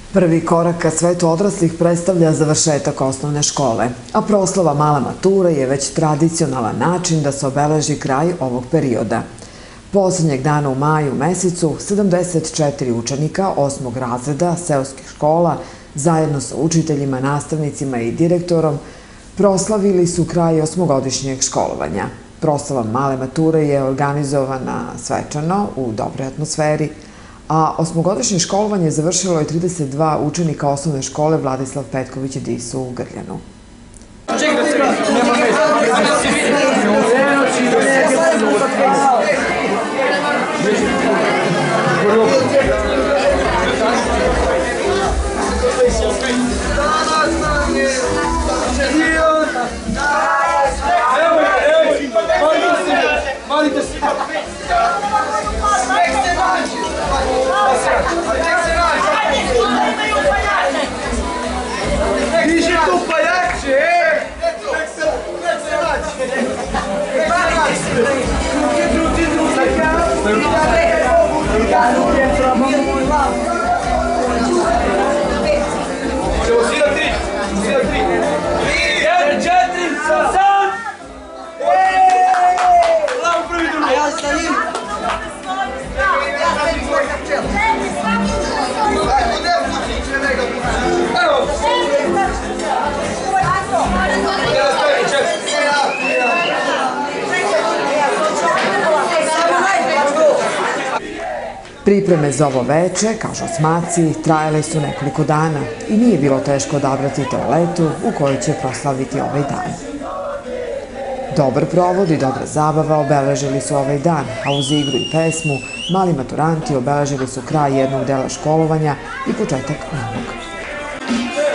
Prvi korak ka svetu odraslih predstavlja završetak osnovne škole, a proslava male mature je već tradicionalan način da se obeleži kraj ovog perioda. Poslednjeg dana u maju mesecu 74 učenika 8. razreda seoskih škola zajedno sa učiteljima, nastavnicima i direktorom proslavili su kraj osmogodišnjeg školovanja. Proslava male mature je organizovana svečano u dobroj atmosferi, a osmogodišnje školovanje završilo je 32 učenika osnovne škole Vladislav Petković Dis u Grljanu. Diži tu paljače, Pripreme za ovo veče, kažu osmaci, trajale su nekoliko dana i nije bilo teško odabrati toaletu u kojoj će proslaviti ovaj dan. Dobar provod i dobra zabava obeležili su ovaj dan, a uz igru i pesmu mali maturanti obeležili su kraj jednog dela školovanja i početak novog.